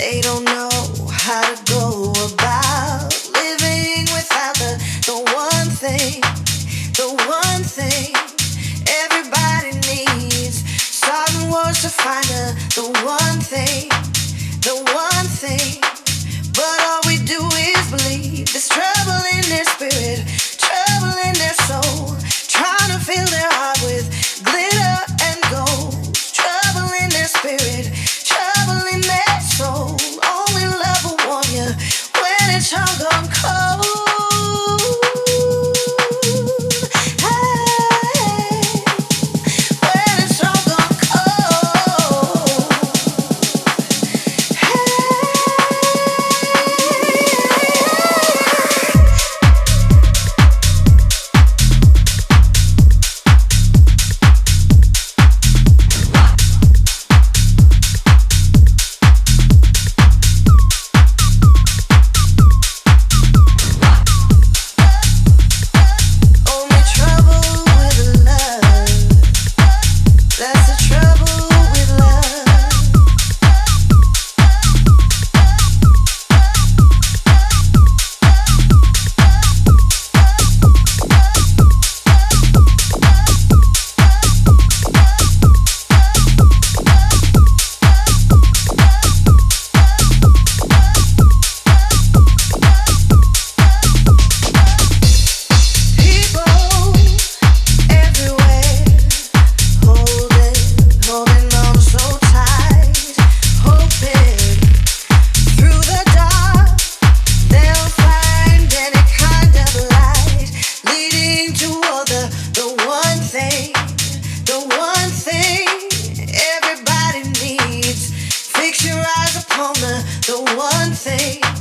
They don't know how to go about living without the one thing, the one thing everybody needs. Starting words to find the one thing, the one thing. But all we do is believe there's trouble in their spirit, trouble in their soul, trying to fill their heart with glitter and gold. Trouble in their spirit, trouble in their soul. Only love will warm you when it's all gone cold. The one thing